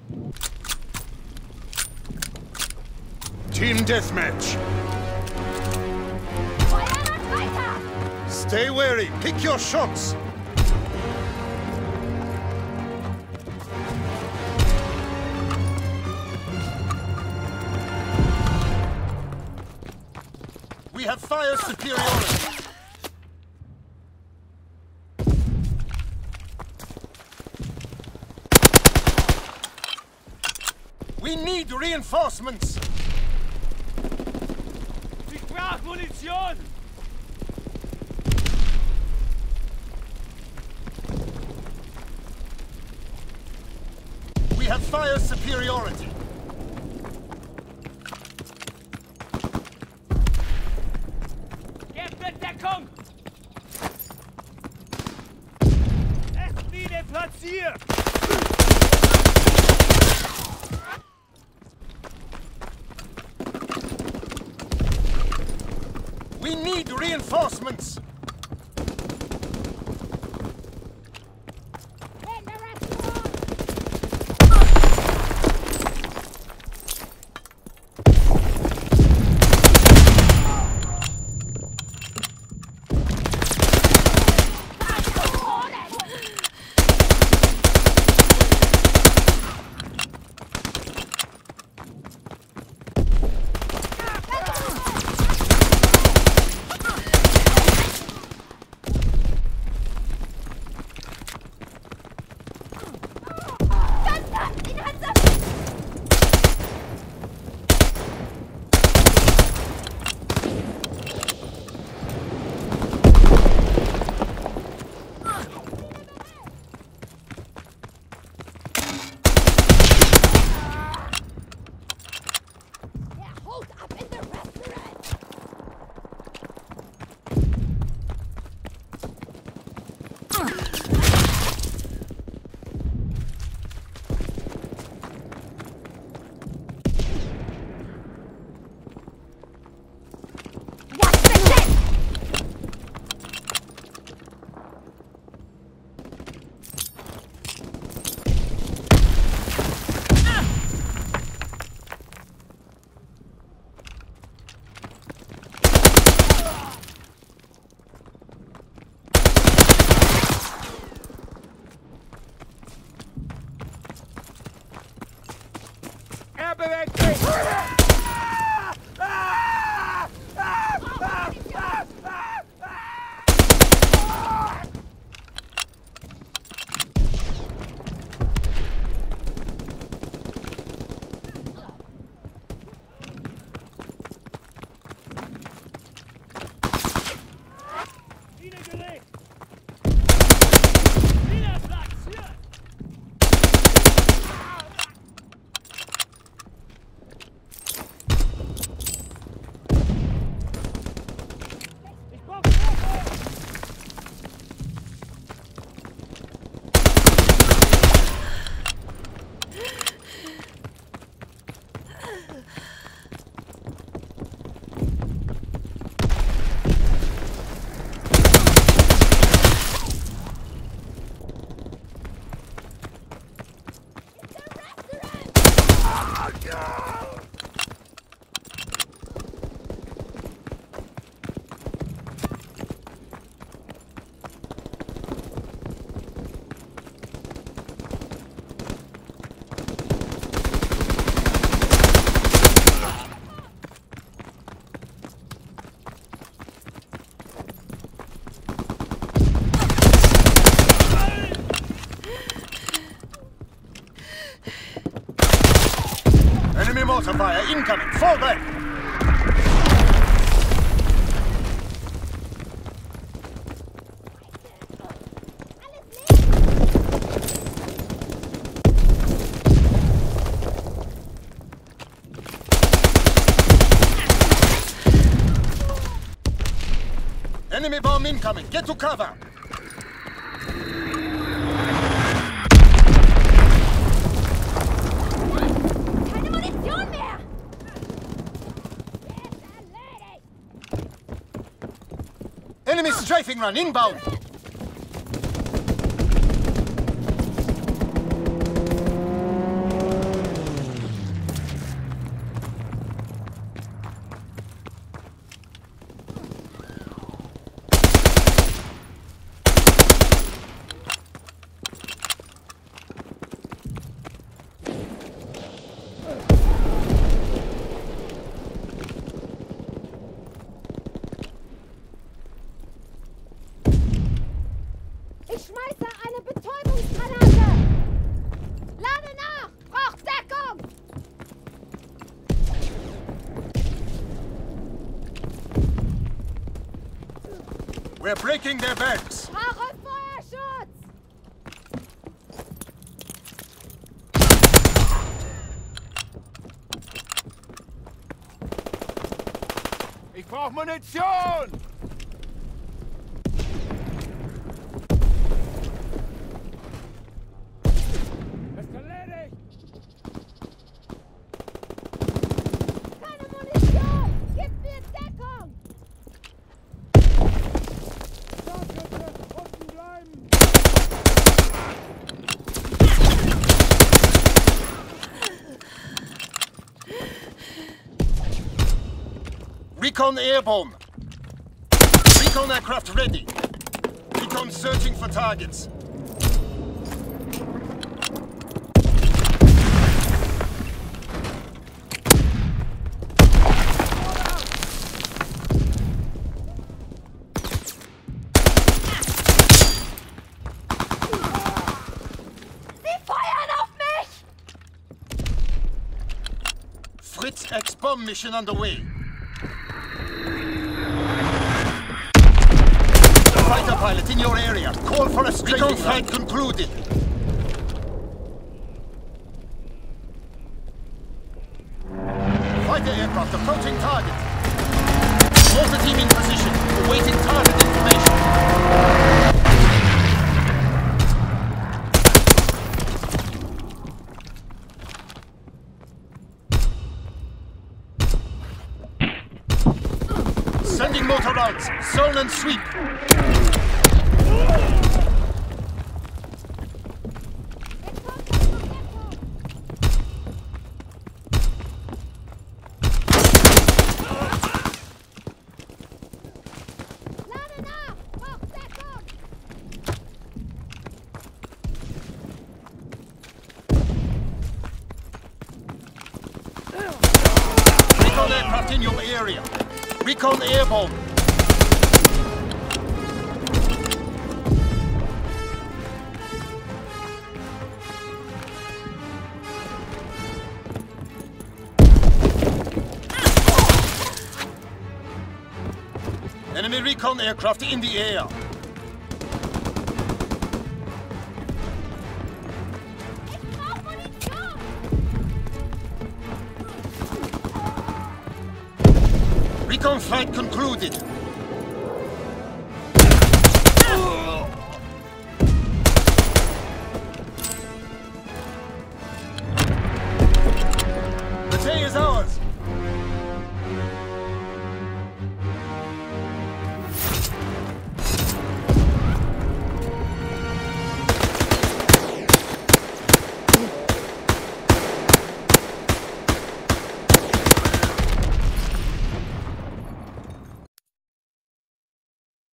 Team Deathmatch. Stay wary. Pick your shots. We have fire superiority. We need reinforcements. Ich brauche Munition. We have fire superiority. Deckung! Mine platziert! We need reinforcements! Enemy mortar fire incoming! Fall back! Enemy bomb incoming! Get to cover! Enemy strafing run inbound! We're breaking their backs. Brauche Feuerschutz! Ich brauche Munition! Ist erledigt! Keine Munition! Gib mir Deckung! Unten bleiben! Recon airborne. Recon aircraft ready. Recon searching for targets. Sie feuern auf mich! Fritz X-bomb mission underway. Fighter pilot in your area. Call for a strafing flight concluded. Fighter aircraft approaching target. Mortar team in position, awaiting target information. Sending motor rounds. Zone and sweep. Lade nach! Brauch Deckung! Recon aircraft in your area. Recon airborne. Enemy recon aircraft in the air. Ich brauch Munition! Recon flight concluded. The day is ours.